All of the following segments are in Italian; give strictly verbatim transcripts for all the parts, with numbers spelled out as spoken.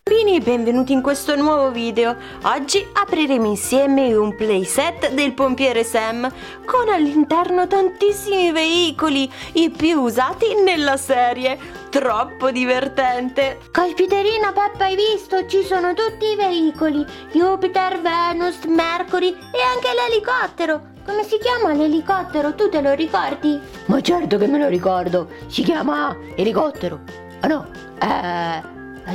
Bambini, benvenuti in questo nuovo video. Oggi apriremo insieme un playset del pompiere Sam con all'interno tantissimi veicoli, i più usati nella serie. Troppo divertente! Caspiterina Peppa, hai visto? Ci sono tutti i veicoli: Jupiter, Venus, Mercury e anche l'elicottero. Come si chiama l'elicottero? Tu te lo ricordi? Ma certo che me lo ricordo, si chiama elicottero. Ah no, eh...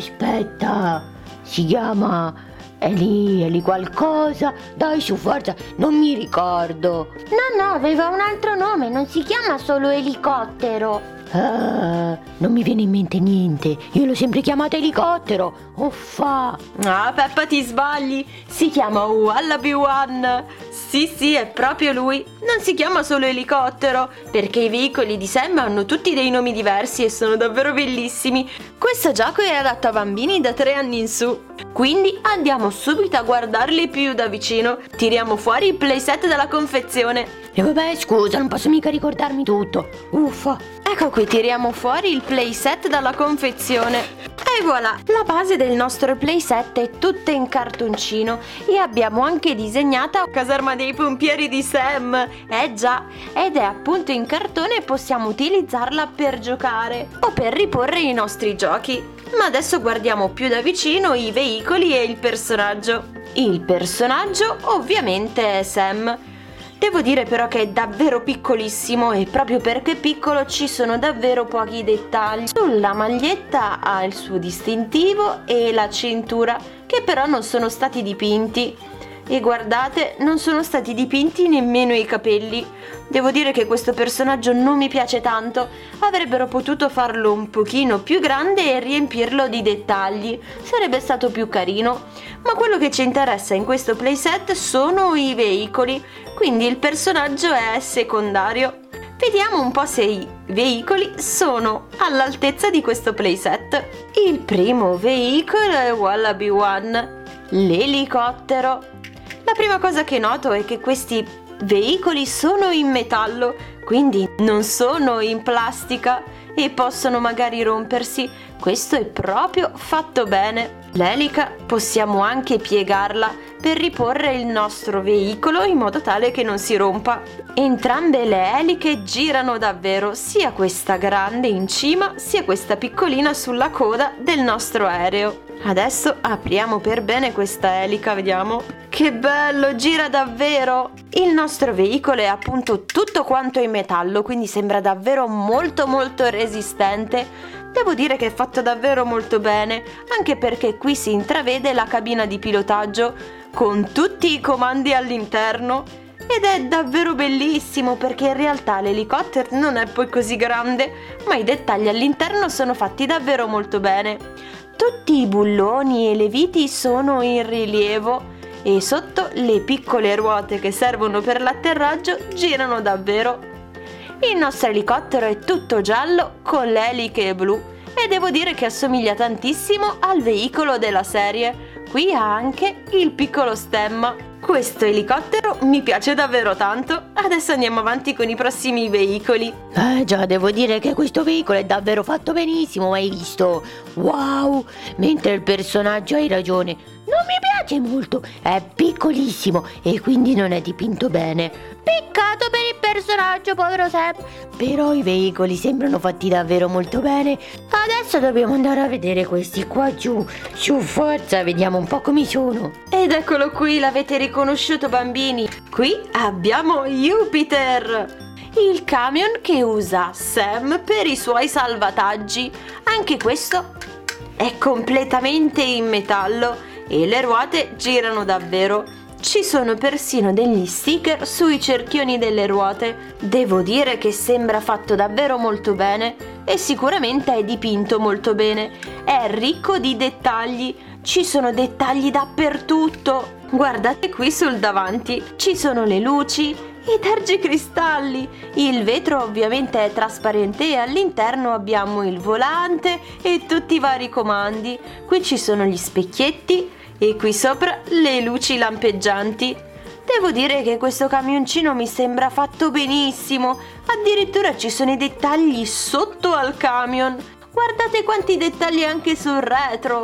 aspetta, si chiama Eli, Eli qualcosa. Dai, su, forza, non mi ricordo. No, no, aveva un altro nome, non si chiama solo elicottero. Ah, non mi viene in mente niente. Io l'ho sempre chiamato elicottero. Uffa. Ah, Peppa, ti sbagli. Si chiama Wallaby One. Sì, sì, è proprio lui. Non si chiama solo elicottero, perché i veicoli di Sam hanno tutti dei nomi diversi e sono davvero bellissimi. Questo gioco è adatto a bambini da tre anni in su. Quindi andiamo subito a guardarli più da vicino. Tiriamo fuori il playset dalla confezione. E vabbè, scusa, non posso mica ricordarmi tutto. Uffa. Ecco qui, tiriamo fuori il playset dalla confezione. E voilà, la base del nostro playset è tutta in cartoncino e abbiamo anche disegnata la caserma dei pompieri di Sam. Eh già, ed è appunto in cartone e possiamo utilizzarla per giocare o per riporre i nostri giochi. Ma adesso guardiamo più da vicino i veicoli e il personaggio. Il personaggio ovviamente è Sam. Devo dire però che è davvero piccolissimo e proprio perché è piccolo ci sono davvero pochi dettagli. Sulla maglietta ha il suo distintivo e la cintura, che però non sono stati dipinti. E guardate, non sono stati dipinti nemmeno i capelli. Devo dire che questo personaggio non mi piace tanto. Avrebbero potuto farlo un pochino più grande e riempirlo di dettagli. Sarebbe stato più carino. Ma quello che ci interessa in questo playset sono i veicoli, quindi il personaggio è secondario. Vediamo un po' se i veicoli sono all'altezza di questo playset. Il primo veicolo è Wallaby One, l'elicottero. La prima cosa che noto è che questi veicoli sono in metallo, quindi non sono in plastica e possono magari rompersi. Questo è proprio fatto bene. L'elica possiamo anche piegarla per riporre il nostro veicolo in modo tale che non si rompa. Entrambe le eliche girano davvero, sia questa grande in cima sia questa piccolina sulla coda del nostro aereo. Adesso apriamo per bene questa elica, vediamo. Che bello, gira davvero! Il nostro veicolo è appunto tutto quanto in metallo, quindi sembra davvero molto molto resistente. Devo dire che è fatto davvero molto bene, anche perché qui si intravede la cabina di pilotaggio con tutti i comandi all'interno. Ed è davvero bellissimo perché in realtà l'elicottero non è poi così grande, ma i dettagli all'interno sono fatti davvero molto bene. Tutti i bulloni e le viti sono in rilievo e sotto le piccole ruote che servono per l'atterraggio girano davvero. Il nostro elicottero è tutto giallo con le eliche blu e devo dire che assomiglia tantissimo al veicolo della serie. Qui ha anche il piccolo stemma. Questo elicottero mi piace davvero tanto. Adesso andiamo avanti con i prossimi veicoli. Eh già, devo dire che questo veicolo è davvero fatto benissimo, hai visto? Wow! Mentre il personaggio, hai ragione, non mi piace molto, è piccolissimo e quindi non è dipinto bene. Peccato per il personaggio, povero Sam. Però i veicoli sembrano fatti davvero molto bene. Adesso dobbiamo andare a vedere questi qua giù. Su, forza, vediamo un po' come sono. Ed eccolo qui, l'avete riconosciuto, bambini? Qui abbiamo Jupiter, il camion che usa Sam per i suoi salvataggi. Anche questo è completamente in metallo e le ruote girano davvero. Ci sono persino degli sticker sui cerchioni delle ruote. Devo dire che sembra fatto davvero molto bene e sicuramente è dipinto molto bene. È ricco di dettagli, ci sono dettagli dappertutto. Guardate qui sul davanti, ci sono le luci, i tergicristalli. Il vetro ovviamente è trasparente e all'interno abbiamo il volante e tutti i vari comandi. Qui ci sono gli specchietti e qui sopra le luci lampeggianti. Devo dire che questo camioncino mi sembra fatto benissimo. Addirittura ci sono i dettagli sotto al camion. Guardate quanti dettagli anche sul retro.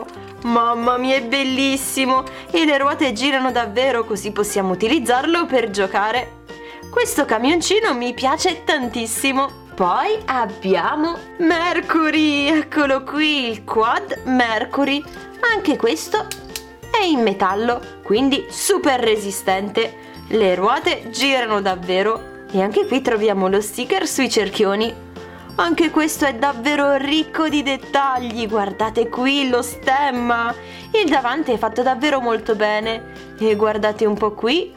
Mamma mia, è bellissimo! E le ruote girano davvero, così possiamo utilizzarlo per giocare. Questo camioncino mi piace tantissimo. Poi abbiamo Mercury, eccolo qui, il quad Mercury. Anche questo è in metallo, quindi super resistente. Le ruote girano davvero e anche qui troviamo lo sticker sui cerchioni. Anche questo è davvero ricco di dettagli, guardate qui lo stemma. Il davanti è fatto davvero molto bene e guardate un po' qui.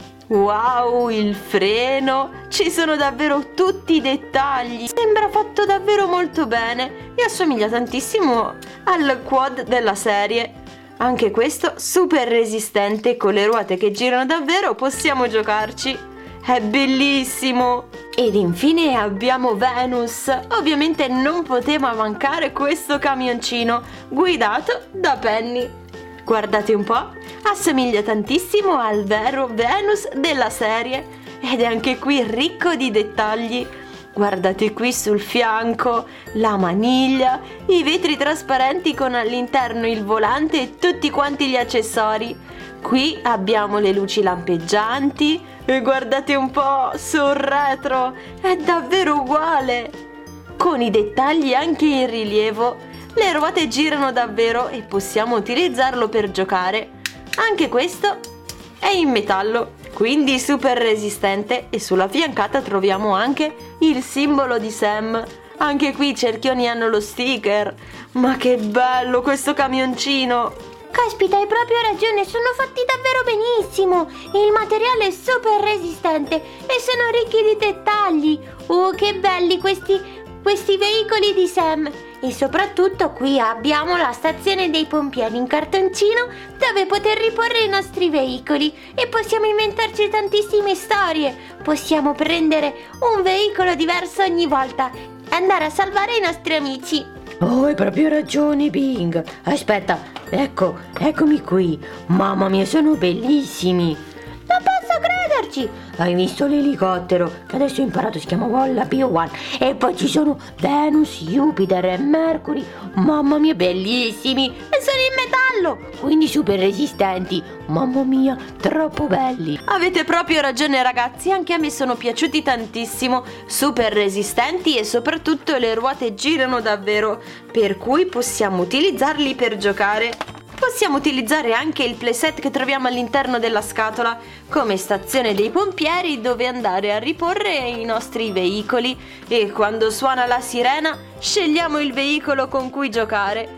Wow, il freno, ci sono davvero tutti i dettagli, sembra fatto davvero molto bene e assomiglia tantissimo al quad della serie. Anche questo super resistente, con le ruote che girano davvero possiamo giocarci, è bellissimo! Ed infine abbiamo Venus, ovviamente non poteva mancare questo camioncino guidato da Penny. Guardate un po', assomiglia tantissimo al vero Venus della serie ed è anche qui ricco di dettagli. Guardate qui sul fianco, la maniglia, i vetri trasparenti con all'interno il volante e tutti quanti gli accessori. Qui abbiamo le luci lampeggianti e guardate un po' sul retro, è davvero uguale! Con i dettagli anche in rilievo. Le ruote girano davvero e possiamo utilizzarlo per giocare. Anche questo è in metallo, quindi super resistente, e sulla fiancata troviamo anche il simbolo di Sam. Anche qui i cerchioni hanno lo sticker. Ma che bello questo camioncino! Caspita, hai proprio ragione, sono fatti davvero benissimo. Il materiale è super resistente e sono ricchi di dettagli. Oh, che belli questi, questi veicoli di Sam. E soprattutto qui abbiamo la stazione dei pompieri in cartoncino dove poter riporre i nostri veicoli e possiamo inventarci tantissime storie. Possiamo prendere un veicolo diverso ogni volta e andare a salvare i nostri amici. Oh, hai proprio ragione, Bing. Aspetta, ecco, eccomi qui. Mamma mia, sono bellissimi. Non posso crederci! Hai visto l'elicottero? Che adesso ho imparato si chiama Wallaby One. E poi ci sono Venus, Jupiter e Mercury. Mamma mia, bellissimi! E sono in metallo! Quindi super resistenti. Mamma mia, troppo belli. Avete proprio ragione ragazzi, anche a me sono piaciuti tantissimo. Super resistenti e soprattutto le ruote girano davvero, per cui possiamo utilizzarli per giocare. Possiamo utilizzare anche il playset che troviamo all'interno della scatola come stazione dei pompieri dove andare a riporre i nostri veicoli, e quando suona la sirena scegliamo il veicolo con cui giocare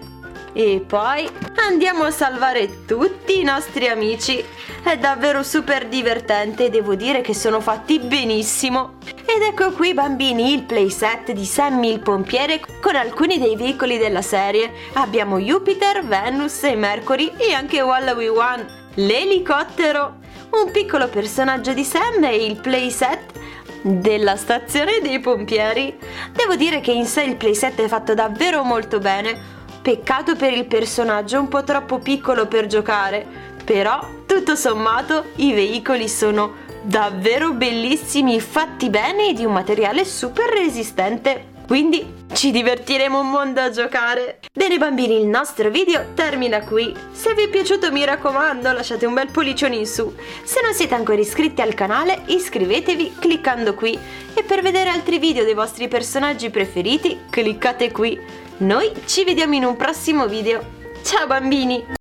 e poi andiamo a salvare tutti i nostri amici. È davvero super divertente, devo dire che sono fatti benissimo. Ed ecco qui bambini il playset di Sammy il pompiere con alcuni dei veicoli della serie. Abbiamo Jupiter, Venus e Mercury e anche Wallaby One, l'elicottero. Un piccolo personaggio di Sam e il playset della stazione dei pompieri. Devo dire che in sé il playset è fatto davvero molto bene. Peccato per il personaggio un po' troppo piccolo per giocare, però tutto sommato i veicoli sono davvero bellissimi, fatti bene e di un materiale super resistente, quindi ci divertiremo un mondo a giocare. Bene bambini, il nostro video termina qui. Se vi è piaciuto mi raccomando lasciate un bel pollicione in su. Se non siete ancora iscritti al canale iscrivetevi cliccando qui, e per vedere altri video dei vostri personaggi preferiti cliccate qui. Noi ci vediamo in un prossimo video. Ciao bambini!